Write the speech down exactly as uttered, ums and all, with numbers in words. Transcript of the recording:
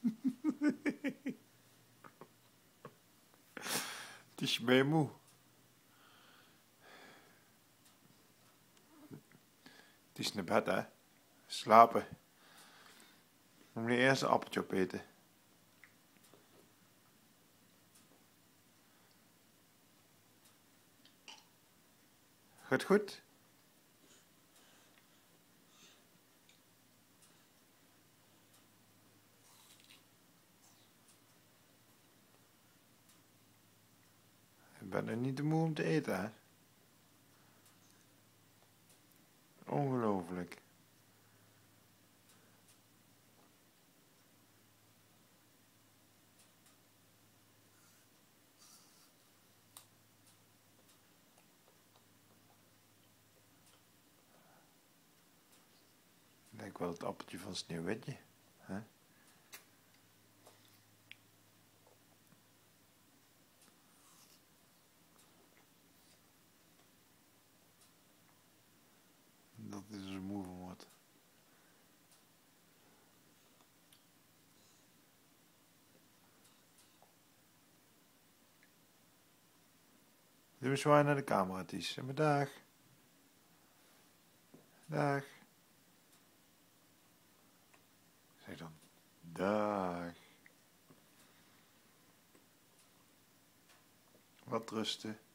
Het is ben je moe. Het is naar bed, hè. Slapen. Dan moet je eerst een appeltje opeten. Gaat goed? Je bent nog niet te moe om te eten, hè? Ongelooflijk. Lijkt wel het appeltje van Sneeuwwitje, hè? Dat is er moe van wordt. Doe eens zwaai naar de camera, Ties. Zeg maar dag. Dag. Zeg dan. Dag. Wat rusten.